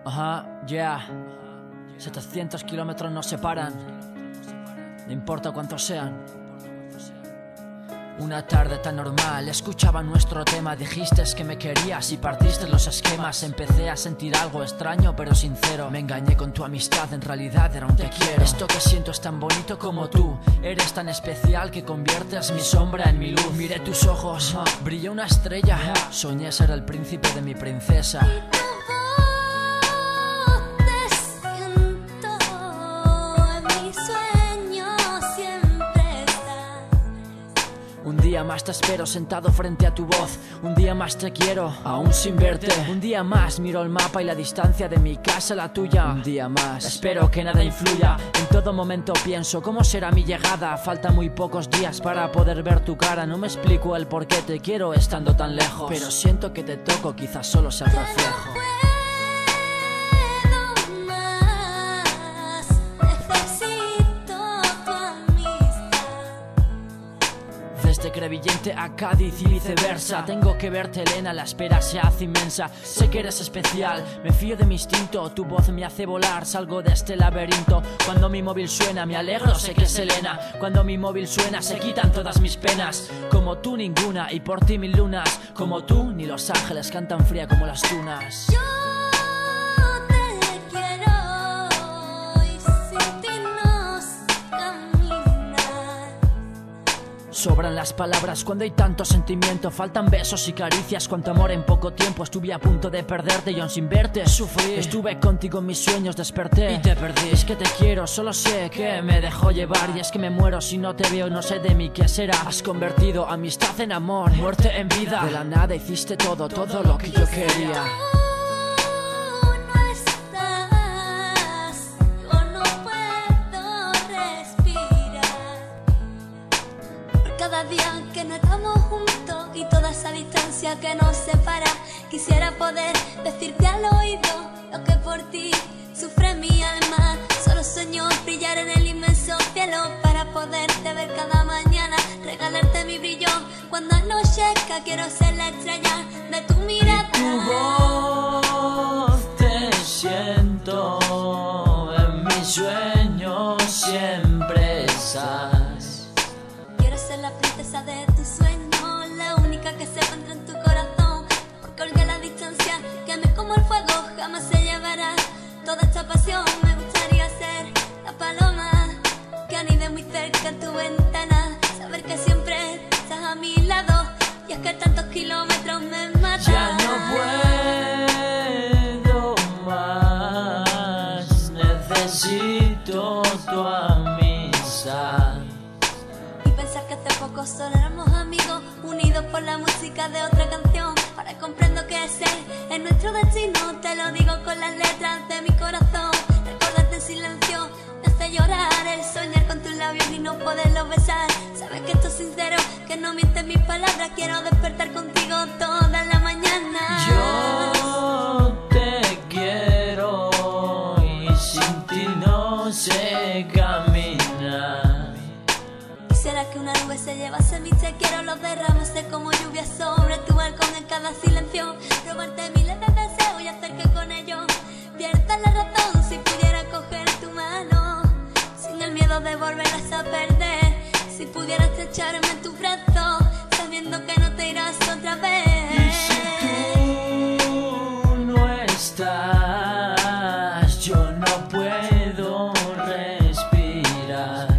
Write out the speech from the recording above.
Ajá, yeah. 700 kilómetros nos separan. No importa cuántos sean. Una tarde tan normal, escuchaba nuestro tema. Dijiste que me querías y partiste los esquemas. Empecé a sentir algo extraño pero sincero. Me engañé con tu amistad, en realidad era un te quiero. Esto que siento es tan bonito como tú. Eres tan especial que conviertes mi sombra en mi luz. Miré tus ojos, brilló una estrella. Soñé ser el príncipe de mi princesa. Un día más te espero sentado frente a tu voz. Un día más te quiero, aún sin verte. Un día más miro el mapa y la distancia de mi casa a la tuya. Un día más espero que nada influya. En todo momento pienso cómo será mi llegada. Faltan muy pocos días para poder ver tu cara. No me explico el por qué te quiero estando tan lejos, pero siento que te toco, quizás solo sea el reflejo. Desde Crevillente a Cádiz y viceversa. Tengo que verte, Elena, la espera se hace inmensa. Sé que eres especial, me fío de mi instinto. Tu voz me hace volar, salgo de este laberinto. Cuando mi móvil suena me alegro, sé que es Elena. Cuando mi móvil suena se quitan todas mis penas. Como tú ninguna y por ti mil lunas. Como tú ni los ángeles cantan fría como las tunas. Sobran las palabras cuando hay tanto sentimiento. Faltan besos y caricias, cuánto amor en poco tiempo. Estuve a punto de perderte y aún sin verte sufrí. Estuve contigo en mis sueños, desperté y te perdí. Es que te quiero, solo sé que me dejó llevar. Y es que me muero si no te veo, no sé de mí qué será. Has convertido amistad en amor, muerte en vida. De la nada hiciste todo lo que yo quería. Cada día que no estamos juntos y toda esa distancia que nos separa, quisiera poder decirte al oído lo que por ti sufre mi alma. Solo sueño brillar en el inmenso cielo para poderte ver cada mañana, regalarte mi brillo cuando anochezca. Quiero ser la estrella de tu mirada. Y tu voz te siento en mis sueños, siempre estás. La princesa de tu sueño, la única que se encuentra en tu corazón. Porque olvidé la distancia, queme como el fuego, jamás se llevará toda esta pasión. Me gustaría ser la paloma que anide muy cerca en tu ventana, saber que siempre estás a mi lado. Y es que tantos kilómetros me matan. Ya no puedo más, necesito tu amistad. Que hace poco solo éramos amigos, unidos por la música de otra canción. Ahora comprendo que ese es nuestro destino. Te lo digo con las letras de mi corazón. Recordarte en silencio me hace llorar. El soñar con tus labios y no poderlos besar. Sabes que esto es sincero, que no mienten mis palabras. Quiero despertar contigo toda la mañana. Yo te quiero y sin ti no sé caminar. Quisiera que una nube se llevase mis te quiero, los derramase como lluvia sobre tu balcón en cada silencio. Robarte miles de deseos y hacer que con ellos pierdas la razón. Si pudiera coger tu mano sin el miedo de volverlas a perder. Si pudieras estrecharme en tu brazo sabiendo que no te irás otra vez. Y si tú no estás, yo no puedo respirar.